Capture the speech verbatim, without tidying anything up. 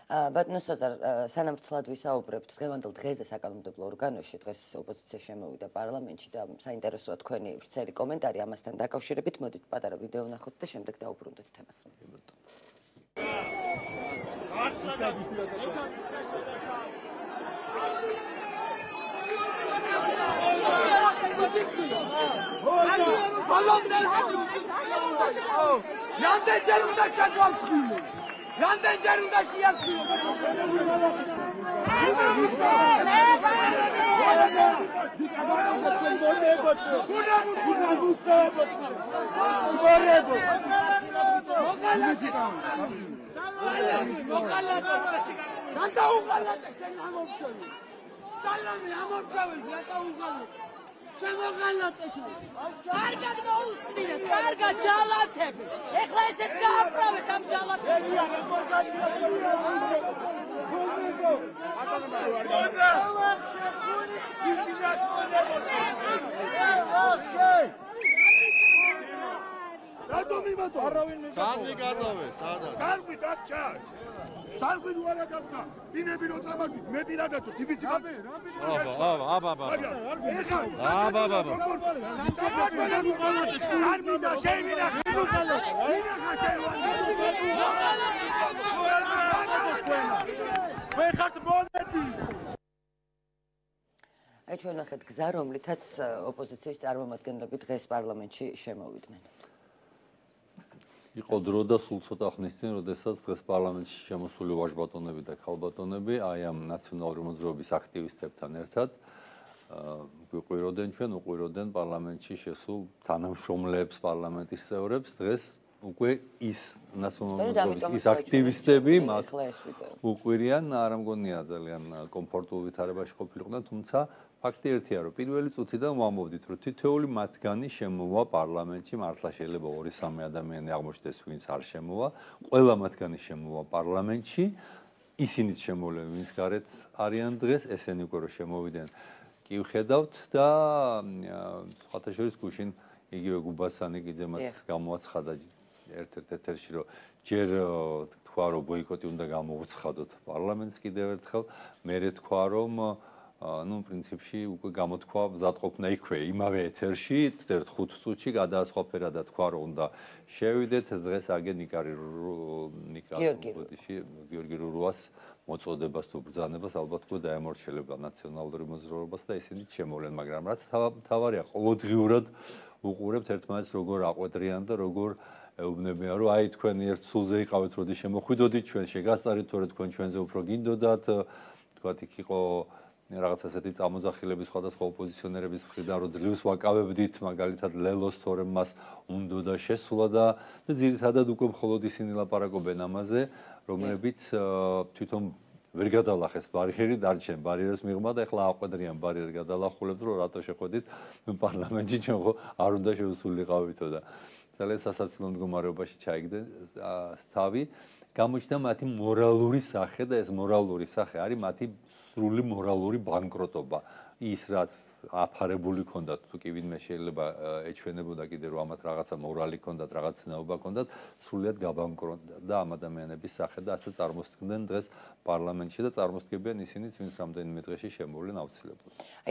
ბატონო სოზარ, სანამ ვრცლად ვისაუბრებთ დღევანდელ დღეზე საკანონმდებლო ორგანოში, დღეს ოპოზიცია შემოვიდა პარლამენტში და საინტერესოა თქვენი ვრცელი კომენტარი ამასთან დაკავშირებით. მოდით პატარა ვიდეო ვნახოთ და შემდეგ დავუბრუნდეთ თემას. Yandan cerunda şiyatıyor. Კარგად მოусმინეთ, კარგად ჯალათებს. ეხლა ესეც გააპროვეთ ამ ჯალათებს. Sandvi gadove, sada. Sandvi dačać. Sandvi uara gadna. Binები რო წამართვით, მე პირადადო თბილისში გაბი. აბა, აბა, აბა, აბა. ეხა, აბა, აბა. არ მინდა შევიდა ხილუხალო. მინახა შევიდა. ვენ ხართ მონები. აი ჩვენ ნახეთ გზა, რომლითაც ოპოზიციის წარმომადგენლები დღეს პარლამენტში შემოვიდნენ. იყო დრო და სულ ცოტა ხნის წინ, როდესაც დღეს პარლამენტში შემოსული ვაჟბატონები და ქალბატონები აი ამ ნაციონალური მოძრაობის აქტივისტებთან ერთად ვიყვიროდნენ ჩვენ, უყვიროდნენ პარლამენტში შესულ თანამშრომლებს, პარლამენტის წევრებს. დღეს უკვე ის ნაციონალური მოძრაობის ის აქტივისტები მათ უყვირიან, არ მგონია ძალიან კომფორტულ ვითარებაში ყოფილიყვნენ, თუმცა ფაქტი ერთია, რომ პირველი წუთიდან ვამბობდით, რომ თითოეული მათგანი შემოვა პარლამენტში, მართლა შეიძლება ორი სამი ადამიანი აღმოჩნდეს, ვინც არ შემოვა, ყველა მათგანი შემოვა პარლამენტში, ისინიც შემოვლენ, ვინც გარეთ არიან დღეს, ესენი უკვე რომ შემოვიდნენ, კი ვხედავთ და სხვათა შორის გუშინ იგივე გუბასანი კიდემაც გამოაცხადა ერთ-ერთ ეთერში, რომ ჯერ თქვა, რომ ბოიკოტი უნდა გამოვუცხადოთ პარლამენტს კიდევ ერთხელ, მერე თქვა, რომ ну, в принципе, უკვე გამოთქვა მზადყოფნა იქვე, იმავე ეთერში, ერთ ხუთ წუთში გადაასხვაფერა და თქვა, რომ უნდა შევიდეთ, დღეს აგე ნიკარი ნიკაროდიში, გიორგი რურუას მოწოდებას თუ ბრძანებას ალბათ უკვე დაემორჩილება ნაციონალური მოძრაობას და ისინი შემოვლენ, მაგრამ რაც თავარია, ყოველდღიურად უყურებთ ერთმანეთს როგორ აყვედრიან და როგორ ეუბნებიან, რომ აი თქვენ ერთ სულზე იყავით, როდი შემოხვიდოდით, ჩვენ შეგასწარით, თორე თქვენ ჩვენზე უფრო გინდოდათ, თქვათ იქ იყო რაღაც ასეთი წამოძახილები სხვადასხვა ოპოზიციონერების მხრიდან, რომ ძლივს ვაკავებდით, მაგალითად ლელოს თორე მას უნდა და შესულა და ძირითადად უკვე მხოლოდ ისინი ლაპარაკობენ ამაზე, რომლებიც თვითონ ვერ გადალახეს ბარიერი, დარჩენ ბარიერს მიღმა და ეხლა აყვედრიან ბარიერ გადალახულებს, რომ რატო შეხვედით პარლამენტში, ჩვენ ხო არ უნდა შევსულიყავითო და ძალიან სასაცილო მდგომარეობაში ჩაიგდნენ თავი. გამოჩნდა მათი მორალური სახე და ეს მორალური სახე არის მათი სრული მორალური ბანკროტობა. ის რაც აფარებული ქონდათ, თუ კი ვინმე შეიძლება ეჩვენებოდა კიდე რომ ამათ რაღაცა მორალი ქონდათ, რაღაც ცნობა ქონდათ, სრულიად გაბანკროტდა და ამ ადამიანების სახე და ასე წარმოსდგნენ დღეს პარლამენტში და წარმოსდგებიან ისინიც, ვინც რამდენიმე დღეში შემოვლენ აუცილებლად.